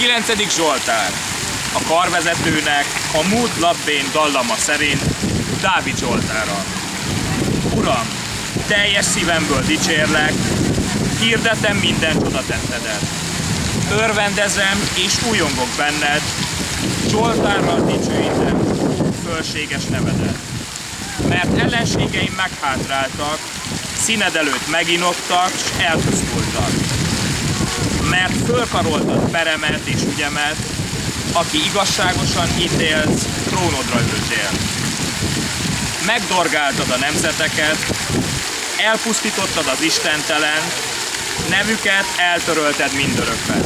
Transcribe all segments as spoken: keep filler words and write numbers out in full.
kilencedik Zsoltár. A karvezetőnek a múlt labbén dallama szerint Dávid Zsoltára. Uram, teljes szívemből dicsérlek, hirdetem minden csodatettedet. Örvendezem és újongok benned, Zsoltárral dicsőítem fölséges nevedet. Mert ellenségeim meghátráltak, színed előtt meginottak, s elpusztultak. Mert fölkaroltad peremet és ügyemet, aki igazságosan ítélsz, trónodra ültél. Megdorgáltad a nemzeteket, elpusztítottad az istentelent, nevüket eltörölted mindörökre.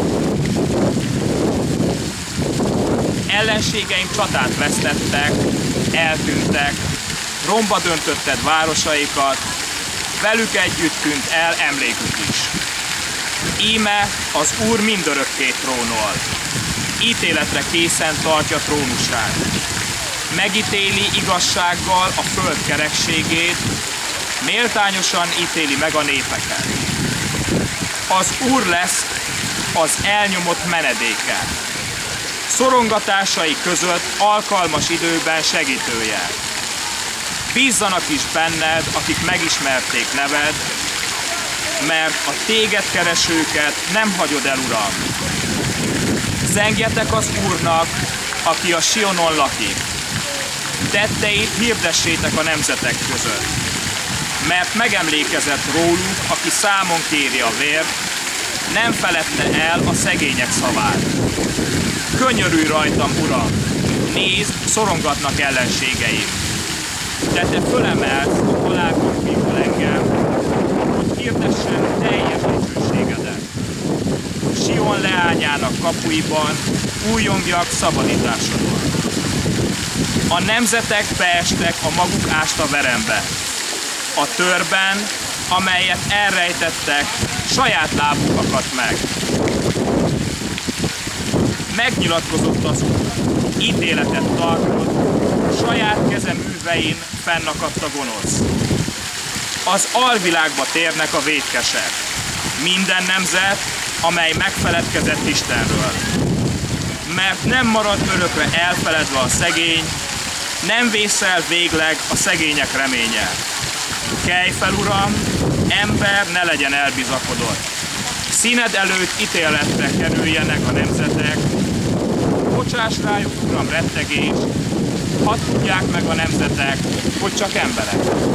Ellenségeim csatát vesztettek, eltűntek, romba döntötted városaikat, velük együtt tűnt el emlékük is. Íme az Úr mindörökké trónol, ítéletre készen tartja trónusát. Megítéli igazsággal a föld kerekségét, méltányosan ítéli meg a népeket. Az Úr lesz az elnyomott menedéke, szorongatásai között alkalmas időben segítője. Bízzanak is benned, akik megismerték neved, mert a téged keresőket nem hagyod el, Uram. Zengjetek az Úrnak, aki a Sionon lakik. Tetteit hirdessétek a nemzetek között. Mert megemlékezett róluk, aki számon kéri a vért, nem feledte el a szegények szavát. Könyörülj rajtam, Uram! Nézd, szorongatnak ellenségeim. De te fölemelsz a halálkon kívül engem, hogy hirdessen teljes dicsőségedet. Sion leányának kapuiban újongjak szabadításodon. A nemzetek beestek a maguk ásta verembe. A törben, amelyet elrejtettek, saját lábuk akadt meg. Megnyilatkozott az Úr, ítéletet tartott, saját keze művein fennakadt a gonosz. Az alvilágba térnek a vétkesek, minden nemzet, amely megfeledkezett Istenről. Mert nem marad örökre elfeledve a szegény, nem vészel végleg a szegények reménye. Kelj fel, Uram, ember ne legyen elbizakodott. Színed előtt ítéletre kerüljenek a nemzetek, bocsáss rájuk, Uram, rettegést, hadd tudják meg a nemzetek, hogy csak emberek.